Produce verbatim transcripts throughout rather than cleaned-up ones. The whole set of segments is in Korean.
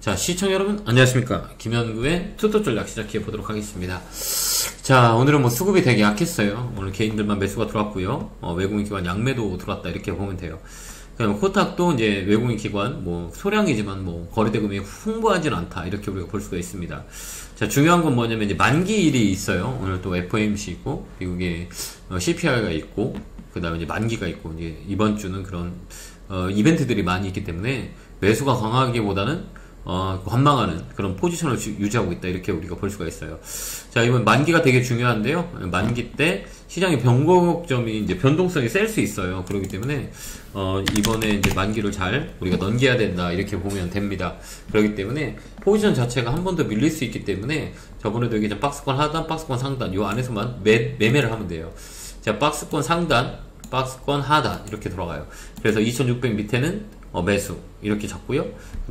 자, 시청자 여러분 안녕하십니까. 김현구의 투토전략 시작해 보도록 하겠습니다. 자, 오늘은 뭐 수급이 되게 약했어요. 오늘 개인들만 매수가 들어왔고요. 어, 외국인 기관 양매도 들어왔다 이렇게 보면 돼요. 그다음에 코탁도 이제 외국인 기관 뭐 소량이지만 뭐 거래대금이 풍부하지는 않다 이렇게 우리가 볼 수가 있습니다. 자, 중요한 건 뭐냐면 이제 만기일이 있어요. 오늘 또 에프오엠씨 있고 미국의 씨피아이가 있고 그다음에 이제 만기가 있고 이제 이번 주는 그런 어, 이벤트들이 많이 있기 때문에 매수가 강하기보다는 어, 관망하는 그런 포지션을 유지하고 있다 이렇게 우리가 볼 수가 있어요. 자, 이번 만기가 되게 중요한데요. 만기 때 시장의 변곡점이 이제 변동성이 셀 수 있어요. 그렇기 때문에 어, 이번에 이제 만기를 잘 우리가 넘겨야 된다 이렇게 보면 됩니다. 그렇기 때문에 포지션 자체가 한 번 더 밀릴 수 있기 때문에 저번에도 이게 박스권 하단, 박스권 상단 요 안에서만 매, 매매를 하면 돼요. 자, 박스권 상단, 박스권 하단 이렇게 돌아가요. 그래서 이천육백 밑에는 어, 매수 이렇게 잡고요.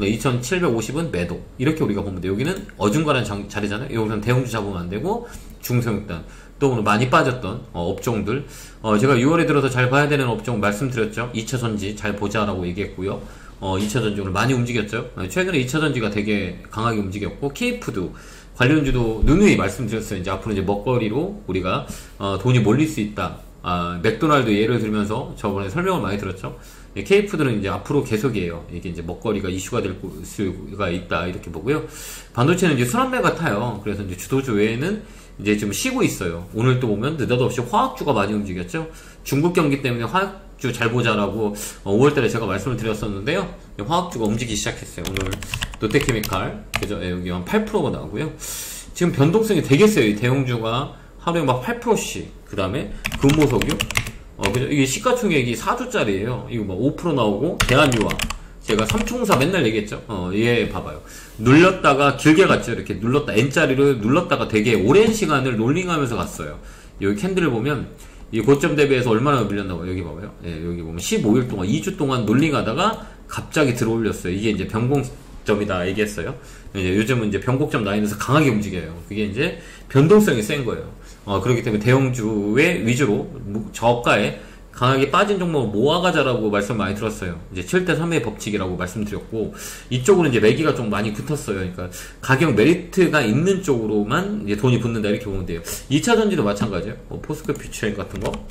이천칠백오십은 매도 이렇게 우리가 보면 돼요. 여기는 어중간한 장, 자리잖아요. 여기서는 대형주 잡으면 안 되고 중소형단 또 오늘 많이 빠졌던 어, 업종들 어, 제가 유월에 들어서 잘 봐야 되는 업종 말씀드렸죠. 이차전지 잘 보자라고 얘기했고요. 어, 이차전지 오늘 많이 움직였죠. 어, 최근에 이차전지가 되게 강하게 움직였고 K푸드 관련주도 누누이 말씀드렸어요. 이제 앞으로 이제 먹거리로 우리가 어, 돈이 몰릴 수 있다. 아, 맥도날드 예를 들면서 저번에 설명을 많이 들었죠. K푸드는 이제 앞으로 계속이에요. 이게 이제 먹거리가 이슈가 될 수가 있다 이렇게 보고요. 반도체는 이제 순환매 같아요. 그래서 이제 주도주 외에는 이제 좀 쉬고 있어요. 오늘 또 보면 느닷없이 화학주가 많이 움직였죠. 중국 경기 때문에 화학주 잘 보자라고 오월달에 제가 말씀을 드렸었는데요. 화학주가 움직이기 시작했어요. 오늘 롯데케미칼 그죠? 여기 한 팔 퍼센트가 나오고요. 지금 변동성이 되게 세요. 이 대형주가 하루에 막 팔 퍼센트씩 그 다음에 금모석유 어, 그죠? 이게 시가총액이 사 주짜리예요. 이거 막 오 퍼센트 나오고, 대한유화. 제가 삼총사 맨날 얘기했죠? 어, 얘 봐봐요. 눌렀다가 길게 갔죠? 이렇게 눌렀다, N자리를 눌렀다가 되게 오랜 시간을 롤링하면서 갔어요. 여기 캔들을 보면, 이 고점 대비해서 얼마나 밀렸나고, 여기 봐봐요. 예, 여기 보면 십오 일 동안, 이 주 동안 롤링하다가 갑자기 들어올렸어요. 이게 이제 변곡점이다 얘기했어요. 이제 요즘은 이제 변곡점 라인에서 강하게 움직여요. 그게 이제 변동성이 센 거예요. 어, 그렇기 때문에 대형주의 위주로 저가에 강하게 빠진 종목을 모아가자라고 말씀 많이 들었어요. 이제 칠 대 삼의 법칙이라고 말씀드렸고, 이쪽으로 이제 매기가 좀 많이 붙었어요. 그러니까 가격 메리트가 있는 쪽으로만 이제 돈이 붙는다 이렇게 보면 돼요. 이차전지도 마찬가지예요. 어, 포스코 퓨처링 같은 거.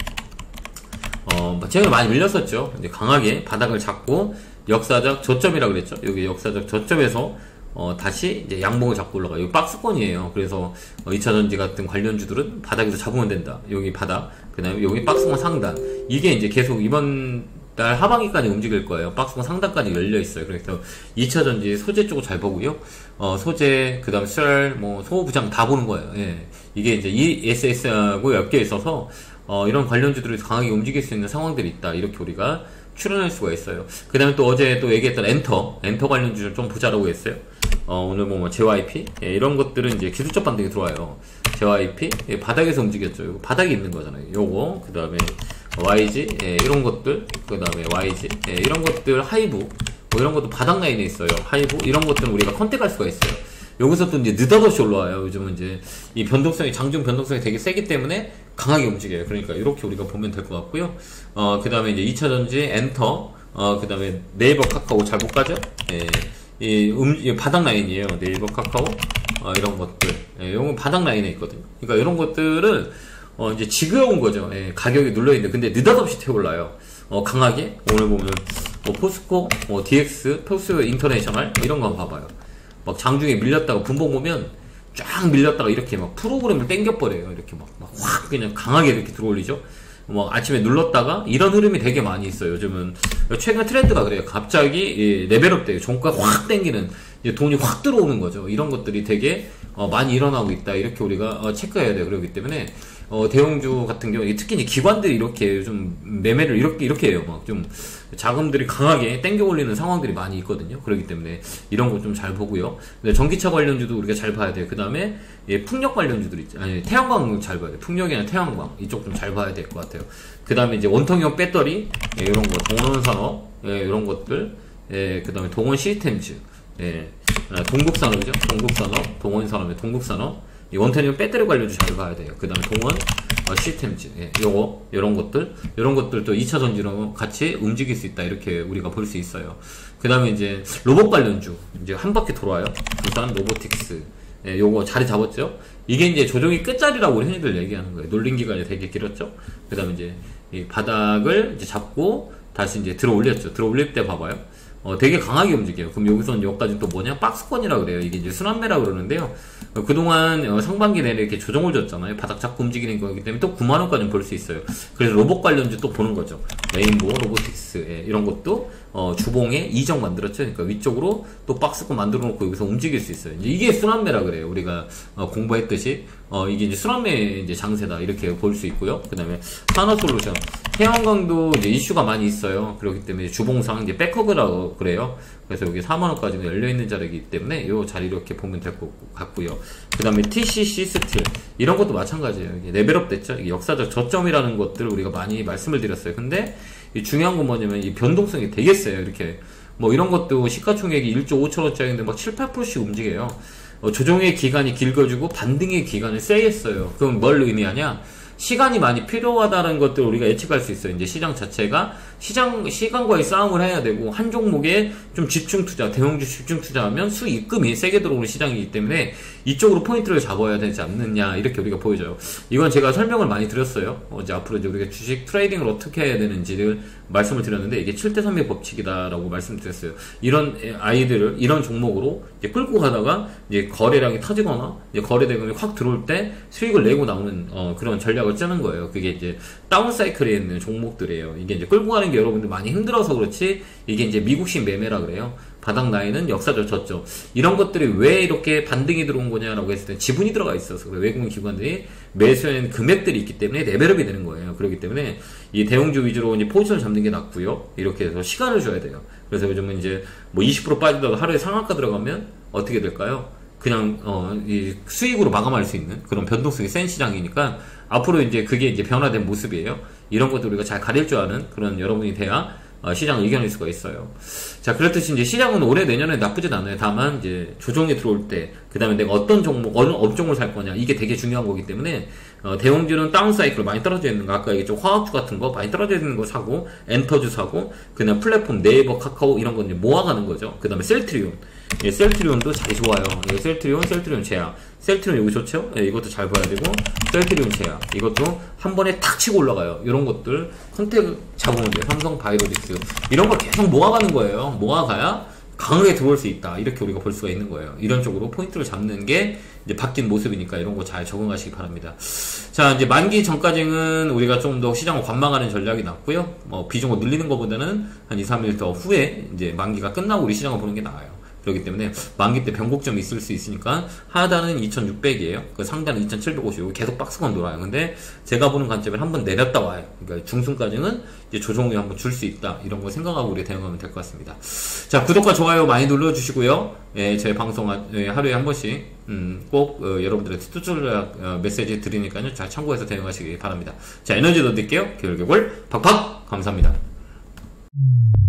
어, 제가 많이 밀렸었죠. 이제 강하게 바닥을 잡고 역사적 저점이라고 그랬죠. 여기 역사적 저점에서 어, 다시 이제 양봉을 잡고 올라가요. 여기 박스권이에요. 그래서 어, 이차전지 같은 관련주들은 바닥에서 잡으면 된다. 여기 바닥, 그 다음에 여기 박스권 상단. 이게 이제 계속 이번 달 하반기까지 움직일 거예요. 박스권 상단까지 열려 있어요. 그래서 이차전지 소재 쪽을 잘 보고요. 어, 소재, 그 다음에 셀, 뭐 소부장 다 보는 거예요. 예. 이게 이제 이에스에스하고 엮여 있어서 어, 이런 관련주들이 강하게 움직일 수 있는 상황들이 있다. 이렇게 우리가 추론할 수가 있어요. 그 다음에 또 어제 또 얘기했던 엔터, 엔터 관련주를 좀 보자라고 했어요. 어, 오늘 뭐, 제이와이피, 예, 이런 것들은 이제 기술적 반등이 들어와요. 제이와이피, 예, 바닥에서 움직였죠. 이거 바닥에 있는 거잖아요. 요거, 그 다음에 와이지, 예, 이런 것들, 그 다음에 와이지, 예, 이런 것들, 하이브, 뭐 이런 것도 바닥 라인에 있어요. 하이브, 이런 것들은 우리가 컨택할 수가 있어요. 여기서 또 이제 느닷없이 올라와요. 요즘은 이제 이 변동성이, 장중 변동성이 되게 세기 때문에 강하게 움직여요. 그러니까 이렇게 우리가 보면 될 것 같고요. 어, 그 다음에 이제 이차전지, 엔터, 어, 그 다음에 네이버 카카오 잘 못 가죠? 예. 이, 음, 이 바닥 라인이에요. 네이버 카카오, 어, 이런 것들. 예, 이건 바닥 라인에 있거든요. 그러니까 이런 것들은, 어, 이제 지겨운 거죠. 예, 가격이 눌러있는데, 근데 느닷없이 태올라요. 어, 강하게. 오늘 보면, 뭐, 포스코, 뭐, 디엑스, 포스코 인터내셔널, 이런 거 한번 봐봐요. 막 장중에 밀렸다가 분봉 보면, 쫙 밀렸다가 이렇게 막 프로그램을 땡겨버려요. 이렇게 막, 막 확 그냥 강하게 이렇게 들어올리죠. 뭐 아침에 눌렀다가 이런 흐름이 되게 많이 있어요. 요즘은 최근 트렌드가 그래요. 갑자기 레벨업 돼요. 종가 확 땡기는 돈이 확 들어오는 거죠. 이런 것들이 되게 어 많이 일어나고 있다. 이렇게 우리가 어 체크해야 돼요. 그렇기 때문에 어 대형주 같은 경우 특히 이제 기관들이 이렇게 좀 매매를 이렇게 이렇게 해요. 막 좀 자금들이 강하게 땡겨 올리는 상황들이 많이 있거든요. 그렇기 때문에 이런 거 좀 잘 보고요. 근데 전기차 관련주도 우리가 잘 봐야 돼요. 그 다음에 예, 풍력 관련주들 있죠. 아니 태양광 잘 봐야 돼요. 풍력이나 태양광 이쪽 좀 잘 봐야 될 것 같아요. 그 다음에 이제 원통형 배터리 예, 이런 거 동원산업 예, 이런 것들 예, 그 다음에 동원 시스템즈 예, 동국산업이죠. 동국산업 동원산업의 동국산업 이 원통형 배터리 관련주 잘 봐야 돼요. 그 다음에 동원 어, 시스템즈, 예, 요거, 요런 것들, 요런 것들도 이 차 전지로 같이 움직일 수 있다. 이렇게 우리가 볼 수 있어요. 그 다음에 이제 로봇 관련주, 이제 한 바퀴 돌아요. 부산 로보틱스. 예, 요거 자리 잡았죠? 이게 이제 조정이 끝자리라고 우리 흔히들 얘기하는 거예요. 놀림 기간이 되게 길었죠? 그 다음에 이제 이 바닥을 이제 잡고 다시 이제 들어 올렸죠. 들어 올릴 때 봐봐요. 어, 되게 강하게 움직여요. 그럼 여기서는 여기까지 또 뭐냐? 박스권이라 그래요. 이게 이제 순환매라 그러는데요. 어, 그동안 어, 상반기 내내 이렇게 조정을 줬잖아요. 바닥 잡고 움직이는 거기 때문에 또 구만 원까지 볼 수 있어요. 그래서 로봇 관련주 또 보는 거죠. 레인보우, 로보틱스, 예, 이런 것도 어, 주봉에 이적 만들었죠. 그러니까 위쪽으로 또 박스권 만들어 놓고 여기서 움직일 수 있어요. 이제 이게 순환매라 그래요. 우리가 어, 공부했듯이 어, 이게 이제 순환매 이제 장세다 이렇게 볼 수 있고요. 그 다음에 하나솔루션, 태양광도 이제 이슈가 많이 있어요. 그렇기 때문에 주봉상 이제 백허그라고 그래요. 그래서 여기 사만 원까지는 열려 있는 자리이기 때문에 이 자리 이렇게 보면 될 것 같고요. 그 다음에 티씨씨 스틸 이런 것도 마찬가지예요. 이게 레벨업 됐죠. 이게 역사적 저점이라는 것들을 우리가 많이 말씀을 드렸어요. 근데 이 중요한 건 뭐냐면 이 변동성이 되게 세요. 이렇게 뭐 이런 것도 시가총액이 일조 오천 원짜리인데 막 칠, 팔 퍼센트씩 움직여요. 어, 조정의 기간이 길어지고 반등의 기간을 세겠어요. 그럼 뭘 의미하냐? 시간이 많이 필요하다는 것들을 우리가 예측할 수 있어요. 이제 시장 자체가 시장, 시간과의 싸움을 해야 되고, 한 종목에 좀 집중 투자, 대형주 집중 투자하면 수익금이 세게 들어오는 시장이기 때문에 이쪽으로 포인트를 잡아야 되지 않느냐, 이렇게 우리가 보여져요. 이건 제가 설명을 많이 드렸어요. 어, 이제 앞으로 이제 우리가 주식 트레이딩을 어떻게 해야 되는지를 말씀을 드렸는데, 이게 칠 대 삼의 법칙이다라고 말씀드렸어요. 이런 아이들을, 이런 종목으로 이제 끌고 가다가, 이제 거래량이 터지거나, 이제 거래 대금이 확 들어올 때 수익을 내고 나오는, 어, 그런 전략을 짜는 거예요. 그게 이제 다운사이클에 있는 종목들이에요. 이게 이제 끌고 가는 게 여러분들 많이 힘들어서 그렇지, 이게 이제 미국식 매매라 그래요. 바닥 라인은 역사적 저점. 이런 것들이 왜 이렇게 반등이 들어온 거냐라고 했을 때 지분이 들어가 있어서 그래요. 외국인 기관들이 매수한 금액들이 있기 때문에 레벨업이 되는 거예요. 그렇기 때문에 이 대형주 위주로 이제 포지션을 잡는 게 낫고요. 이렇게 해서 시간을 줘야 돼요. 그래서 요즘은 이제 뭐 이십 퍼센트 빠지다가 하루에 상한가 들어가면 어떻게 될까요? 그냥 어, 이 수익으로 마감할 수 있는 그런 변동성이 센 시장이니까 앞으로 이제 그게 이제 변화된 모습이에요. 이런 것도 우리가 잘 가릴 줄 아는 그런 여러분이 돼야 어, 시장을 이겨낼 수가 있어요. 자, 그렇듯이 이제 시장은 올해 내년에 나쁘진 않아요. 다만 이제 조정이 들어올 때, 그 다음에 내가 어떤 종목, 어느 업종을 살 거냐, 이게 되게 중요한 거기 때문에 어, 대형주는 다운 사이클로 많이 떨어져 있는 거, 아까 얘기했죠. 화학주 같은 거 많이 떨어져 있는 거 사고, 엔터주 사고, 그다음 플랫폼 네이버, 카카오 이런 거 이제 모아가는 거죠. 그 다음에 셀트리온, 예, 셀트리온도 잘 좋아요. 예, 셀트리온, 셀트리온 제약, 셀트리온 여기 좋죠? 예, 이것도 잘 봐야 되고, 셀트리온 제약, 이것도 한 번에 탁 치고 올라가요. 이런 것들 컨택 잡으면 돼요. 삼성 바이오닉스 이런 걸 계속 모아가는 거예요. 모아가야 강하게 들어올 수 있다. 이렇게 우리가 볼 수가 있는 거예요. 이런 쪽으로 포인트를 잡는 게 이제 바뀐 모습이니까 이런 거 잘 적응하시기 바랍니다. 자, 이제 만기 전까지는 우리가 좀 더 시장을 관망하는 전략이 낫고요. 뭐 비중을 늘리는 것보다는 한 이, 삼 일 더 후에 이제 만기가 끝나고 우리 시장을 보는 게 나아요. 그렇기 때문에 만기 때 변곡점이 있을 수 있으니까 하단은 이천육백이에요. 그 상단은 이천칠백오십. 계속 박스권 돌아요. 근데 제가 보는 관점은 한번 내렸다 와요. 그러니까 중순까지는 이제 조정이 한번 줄 수 있다. 이런 거 생각하고 우리 대응하면 될 것 같습니다. 자, 구독과 좋아요 많이 눌러주시고요. 예, 제 방송 예, 하루에 한 번씩 음, 꼭 어, 여러분들의 투자전략 어, 메시지 드리니까요. 잘 참고해서 대응하시기 바랍니다. 자, 에너지 더 드릴게요. 겨울겨울 팍팍 감사합니다.